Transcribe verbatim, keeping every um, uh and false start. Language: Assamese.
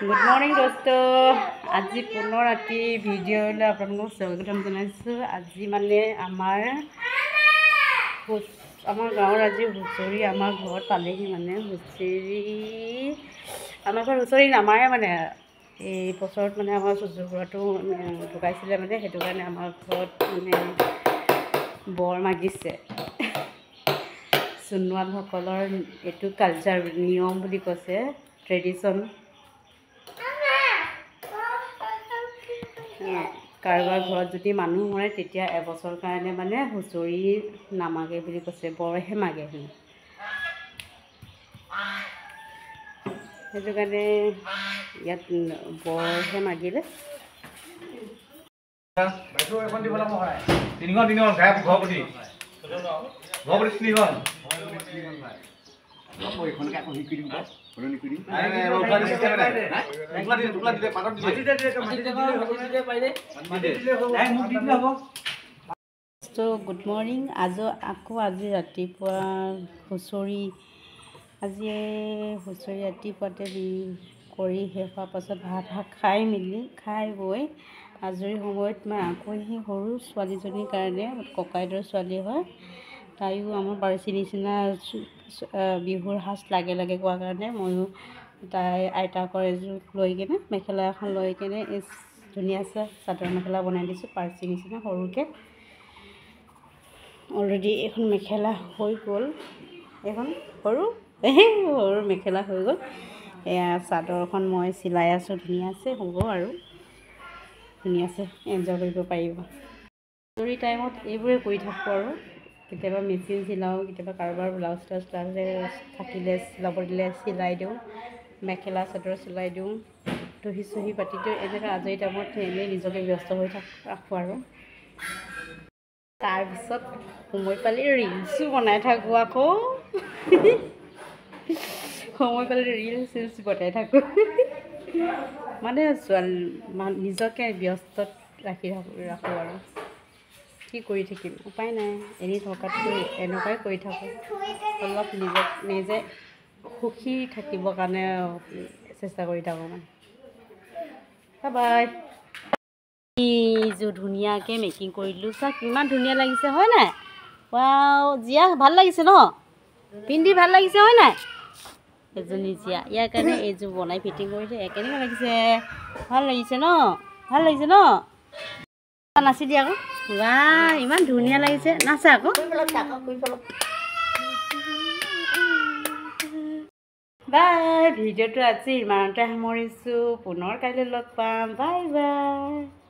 गुड मॉर्निंग दोस्तों आज पुनः राति भिडिओ आपलोक स्वागतम जानाइছো आज माने आमार आमार गाँवर आज हुचरी आमार घर पालेहि माने हुचरी आमार घर हुचरी नामारे माने এই বছৰত মানে আমাৰ চুচুকুৰাটো ঢুকাইছিলে মানে সেইটো কাৰণে আমাৰ ঘৰত মানে বৰ মাগিছে সোণোৱালসকলৰ এটো কালচাৰ নিয়ম বুলি কৈছে ট্ৰেডিশন কাৰোবাৰ ঘৰত যদি মানুহ মৰে তেতিয়া এবছৰ কাৰণে মানে হুচৰি নামাগে বুলি কৈছে বৰহে মাগে সেইটো কাৰণে ইয়াত বৰহে মাগিলে বাইটো এখন দিবলা মহাই তিনিখন তিনিখন গায় ঘৰপতি ঘৰপতি তিনিখন মই এখন কাকো হিকি দিম বস বৰনি কৰি নাই নাই ওলা সিস্টেম নাই ওলা দি ওলা দিলে পাতত দিলে মাটি দিলে মাটি দিলে পাইলে মাটি দিলে হ'ব নাই মুখ দিলে হ'ব তো গুড মৰ্নিং আজ আকৌ আজি ৰাতিপুৱা হুচৰি আজি হুচৰি ৰাতিপুৱাতে কৰি শেষ হোৱাৰ পাছত ভাত ভাত খাই মিলি খাই বৈ আজৰি সময়ত মই আকৌ সেই সৰু ছোৱালীজনীৰ কাৰণে ককাইদেউৰ ছোৱালী হয় তাইও আমাৰ বাৰিচি নিচিনা বিহুৰ সাজ লাগে লাগে কোৱাৰ কাৰণে ময়ো তাই আইতাকৰ এযোৰ লৈ কিনে মেখেলা এখন লৈ কিনে এই ধুনীয়া চাদৰ মেখেলা বনাই দিছোঁ পাৰ্চি নিচিনা সৰুকৈ অলৰেডি এখন মেখেলা হৈ গ'ল এখন সৰু সৰু মেখেলা হৈ গ'ল এয়া চাদৰখন মই চিলাই আছোঁ ধুনীয়া আছে হ'ব আৰু ধুনীয়া আছে এনজয় কৰিব পাৰিব হুচৰি টাইমত এইবোৰে কৰি থাকোঁ আৰু কেতিয়াবা মেচিন চিলাওঁ কেতিয়াবা কাৰোবাৰ ব্লাউজ টাউজ থাকিলে চিলাব দিলে চিলাই দিওঁ মেখেলা চাদৰ চিলাই দিওঁ দহি চহি পাতি দিওঁ এনেকৈ আজৰি টাইমত এনেই নিজকে ব্যস্ত হৈ থাক ৰাখোঁ আৰু তাৰপিছত সময় পালে ৰিলছো বনাই থাকোঁ আকৌ সময় পালে ৰিলচ চিলচ বনাই থাকোঁ মানে ছোৱালী নিজকে ব্যস্ত ৰাখি ৰাখোঁ আৰু কি কৰি থাকিম উপায় নাই এনে থকাতকৈ এনেকুৱাই কৰি থাকোঁ অলপ নিজক নিজে সুখী থাকিবৰ কাৰণে চেষ্টা কৰি থাকোঁ মানে বাই বাই এইযোৰ ধুনীয়াকৈ মেকিং কৰি দিলোঁ চা কিমান ধুনীয়া লাগিছে হয় নাই ৱাও জিয়া ভাল লাগিছে ন পিন্ধি ভাল লাগিছে হয় নাই এজনী জিয়া ইয়াৰ কাৰণে এইযোৰ বনাই ফিটিং কৰিছে কেনেকুৱা লাগিছে ভাল লাগিছে ন ভাল লাগিছে ন নাচি দিয়া আকৌ বা ইমান ধুনীয়া লাগিছে নাচা আকৌ বাই ভিডিঅ'টো আজি ইমানতে সামৰিছোঁ পুনৰ কাইলৈ লগ পাম বাই বাই।